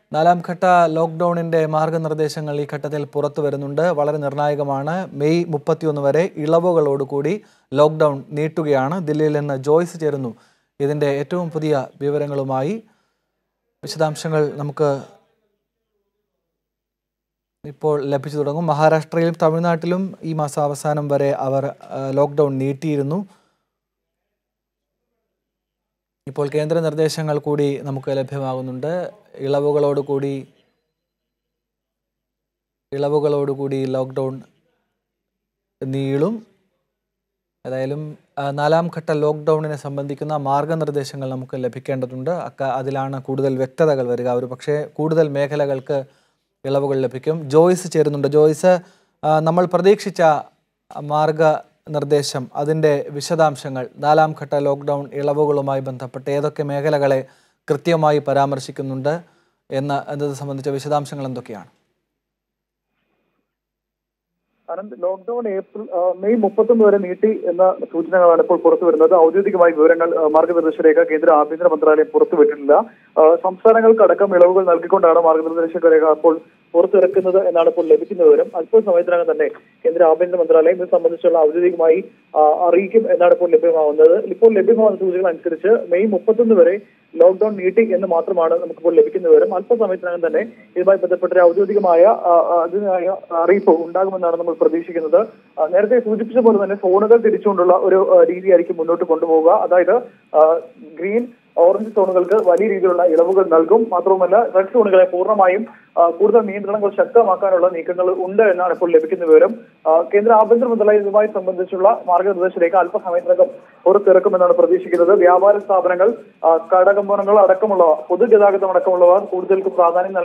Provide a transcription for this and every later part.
നാലാം ഘട്ട ലോക്ക്ഡൌണിന്റെ മാർഗ്ഗനിർദ്ദേശങ്ങൾ ഈ ഘട്ടത്തിൽ പുറത്തു വരുന്നുണ്ട്. വളരെ നിർണായകമാണ്. മെയ് 31 വരെ ഇളവുകളോടുകൂടി ലോക്ക്ഡൌൺ നീട്ടുകയാണ്. ദില്ലിയിൽ നിന്ന് ജോയ്സ് ചേരുന്നു ഇതിന്റെ ഏറ്റവും പുതിയ വിവരങ്ങളുമായി. വിശദാംശങ്ങൾ നമുക്ക് ഇപ്പോൾ ലഭിച്ചു തുടങ്ങും. മഹാരാഷ്ട്രയിലും തമിഴ്നാട്ടിലും ഈ മാസം അവസാനം വരെ അവർ ലോക്ക്ഡൌൺ നീട്ടിയിരുന്നു. ഇപ്പോൾ കേന്ദ്ര നിർദ്ദേശങ്ങൾ കൂടി നമുക്ക് ലഭ്യമാകുന്നുണ്ട്. ഇളവുകളോടുകൂടി ലോക്ക്ഡൗൺ നീളും. ഏതായാലും നാലാം ഘട്ട ലോക്ക്ഡൌണിനെ സംബന്ധിക്കുന്ന മാർഗ്ഗനിർദ്ദേശങ്ങൾ നമുക്ക് ലഭിക്കേണ്ടതുണ്ട്. അതിലാണ് കൂടുതൽ വ്യക്തതകൾ വരിക. ഒരു പക്ഷേ കൂടുതൽ മേഖലകൾക്ക് ഇളവുകൾ ലഭിക്കും. ജോയ്സ് ചേരുന്നുണ്ട്. ജോയ്സ്, നമ്മൾ പ്രതീക്ഷിച്ച മാർഗ്ഗനിർദ്ദേശം, അതിൻ്റെ വിശദാംശങ്ങൾ, നാലാം ഘട്ട ലോക്ക്ഡൗൺ ഇളവുകളുമായി ബന്ധപ്പെട്ട് ഏതൊക്കെ മേഖലകളെ കൃത്യമായി പരാമർശിക്കുന്നുണ്ട് എന്നത് സംബന്ധിച്ച വിശദാംശങ്ങൾ എന്തൊക്കെയാണ്? ലോക്ക്ഡൌൺ മെയ് 31 വരെ നീട്ടി എന്ന സൂചനകളാണ് ഇപ്പോൾ പുറത്തു വരുന്നത്. ഔദ്യോഗികമായി വിവരങ്ങൾ മാർഗ്ഗനിർദ്ദേശ രേഖ കേന്ദ്ര ആഭ്യന്തര മന്ത്രാലയം പുറത്തുവിട്ടിട്ടില്ല. സംസ്ഥാനങ്ങൾക്കടക്കം ഇളവുകൾ നൽകിക്കൊണ്ടാണ് മാർഗ്ഗനിർദ്ദേശ രേഖ അപ്പോൾ പുറത്തിറക്കുന്നത് എന്നാണ് ഇപ്പോൾ ലഭിക്കുന്ന വിവരം. അല്പസമയത്തിനകം തന്നെ കേന്ദ്ര ആഭ്യന്തര മന്ത്രാലയം ഇത് സംബന്ധിച്ചുള്ള ഔദ്യോഗികമായി അറിയിക്കും എന്നാണ് ഇപ്പോൾ ലഭ്യമാവുന്നത്. ഇപ്പോൾ ലഭ്യമാകുന്ന സൂചനകൾ അനുസരിച്ച് മെയ് 31 വരെ ലോക്ക്ഡൌൺ നീട്ടി എന്ന് മാത്രമാണ് നമുക്കിപ്പോൾ ലഭിക്കുന്ന വിവരം. അല്പസമയത്തിനകം തന്നെ ഇതുമായി ബന്ധപ്പെട്ട ഔദ്യോഗികമായ അതിനായ അറിയിപ്പ് ഉണ്ടാകുമെന്നാണ് നമ്മൾ പ്രതീക്ഷിക്കുന്നത്. നേരത്തെ സൂചിപ്പിച്ച പോലെ തന്നെ ഫോണുകൾ തിരിച്ചുകൊണ്ടുള്ള ഒരു രീതിയായിരിക്കും മുന്നോട്ട് കൊണ്ടുപോവുക. അതായത് ഗ്രീൻ, ഓറഞ്ച് സോണുകൾക്ക് വലിയ രീതിയിലുള്ള ഇളവുകൾ നൽകും. മാത്രവുമല്ല റെഡ് സോണുകളെ പൂർണ്ണമായും കൂടുതൽ നിയന്ത്രണങ്ങൾ ശക്തമാക്കാനുള്ള നീക്കങ്ങൾ ഉണ്ട് എന്നാണ് ഇപ്പോൾ ലഭിക്കുന്ന വിവരം. കേന്ദ്ര ആഭ്യന്തര മന്ത്രാലയം ഇതുമായി സംബന്ധിച്ചുള്ള മാർഗ്ഗനിർദ്ദേശ രേഖ അല്പസമയത്തിനകം പുറത്തിറക്കുമെന്നാണ് പ്രതീക്ഷിക്കുന്നത്. വ്യാപാര സ്ഥാപനങ്ങൾ, കടകമ്പോളങ്ങൾ അടക്കമുള്ളവ, പൊതുഗതാഗതം അടക്കമുള്ളവ കൂടുതൽ പ്രാധാന്യം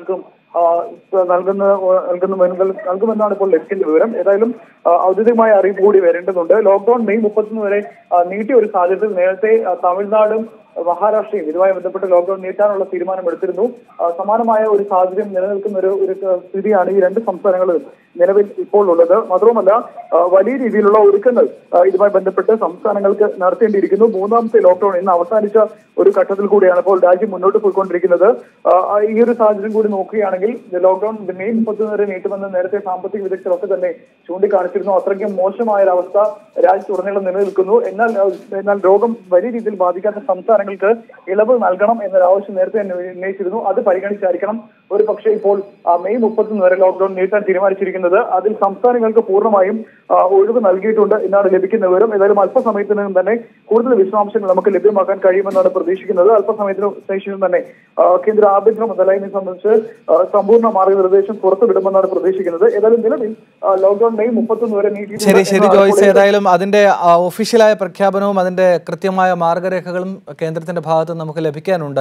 നൽകുമെന്നാണ് ഇപ്പോൾ ലഭിക്കുന്ന വിവരം. ഏതായാലും ഔദ്യോഗികമായ അറിയിപ്പ് കൂടി വരേണ്ടതുണ്ട്. ലോക്ക്ഡൌൺ മെയ് 31 വരെ നീട്ടിയ ഒരു സാഹചര്യത്തിൽ നേരത്തെ തമിഴ്നാടും മഹാരാഷ്ട്രയും ഇതുമായി ബന്ധപ്പെട്ട് ലോക്ക്ഡൌൺ നീട്ടാനുള്ള തീരുമാനം എടുത്തിരുന്നു. സമാനമായ ഒരു സാഹചര്യം നിലനിൽക്കുന്ന ഒരു സ്ഥിതിയാണ് ഈ രണ്ട് സംസ്ഥാനങ്ങളിൽ നിലവിൽ ഇപ്പോൾ ഉള്ളത്. മാത്രവുമല്ല വലിയ രീതിയിലുള്ള ഒരുക്കങ്ങൾ ഇതുമായി ബന്ധപ്പെട്ട് സംസ്ഥാനങ്ങൾക്ക് നടത്തേണ്ടിയിരിക്കുന്നു. മൂന്നാമത്തെ ലോക്ക്ഡൌൺ ഇന്ന് അവസാനിച്ച ഒരു ഘട്ടത്തിൽ കൂടിയാണ് ഇപ്പോൾ രാജ്യം മുന്നോട്ട് പോയിക്കൊണ്ടിരിക്കുന്നത്. ഈ ഒരു സാഹചര്യം കൂടി നോക്കുകയാണെങ്കിൽ ലോക്ക്ഡൌൺ മെയ് 31 വരെ നീട്ടുമെന്ന് നേരത്തെ സാമ്പത്തിക വിദഗ്ധരൊക്കെ തന്നെ ചൂണ്ടിക്കാണിച്ചിരുന്നു. അത്രയ്ക്കും മോശമായ ഒരു അവസ്ഥ രാജ്യത്തുടനീളം നിലനിൽക്കുന്നു. എന്നാൽ രോഗം വലിയ രീതിയിൽ ബാധിക്കാത്ത സംസ്ഥാനങ്ങൾക്ക് ഇളവ് നൽകണം എന്നൊരു ആവശ്യം നേരത്തെ തന്നെ ഉന്നയിച്ചിരുന്നു. അത് പരിഗണിച്ചായിരിക്കണം ഒരു പക്ഷേ ഇപ്പോൾ മെയ് 31 വരെ ലോക്ക്ഡൌൺ നീട്ടാൻ തീരുമാനിച്ചിരിക്കുന്നത്. അതിൽ സംസ്ഥാനങ്ങൾക്ക് പൂർണ്ണമായും ഒഴിവ് നൽകിയിട്ടുണ്ട് എന്നാണ് ലഭിക്കുന്ന വിവരം. ഏതായാലും അല്പസമയത്തിനും തന്നെ കൂടുതൽ വിശദാംശങ്ങൾ നമുക്ക് ലഭ്യമാക്കാൻ കഴിയുമെന്നാണ് പ്രതീക്ഷിക്കുന്നത്. അല്പസമയത്തിന് ശേഷം തന്നെ കേന്ദ്ര ആഭ്യന്തര മന്ത്രാലയത്തെ സംബന്ധിച്ച് സമ്പൂർണ്ണ മാർഗ്ഗനിർദ്ദേശം പുറത്തുവിടുമെന്നാണ് പ്രതീക്ഷിക്കുന്നത്. ഏതായാലും നിലവിൽ ലോക്ക്ഡൌൺ മെയ് 31 വരെ നീട്ടി. ശരി ജോയ്സ്, ഏതായാലും അതിന്റെ ഒഫീഷ്യലായ പ്രഖ്യാപനവും അതിന്റെ കൃത്യമായ മാർഗ്ഗരേഖകളും കേന്ദ്രത്തിന്റെ ഭാഗത്ത് നമുക്ക് ലഭിക്കാനുണ്ട്.